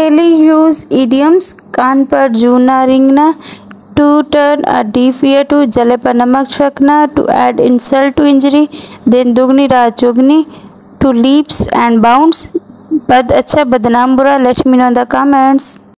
daily use idioms. कान पर जू ना रेंगना, to turn a deaf ear to, जले पर नमक छिड़कना, to add insult to injury, दिन दुगनी रात चुगनी, to leaps and bounds. बद अच्छा बदनाम बुरा. Let me know in the comments.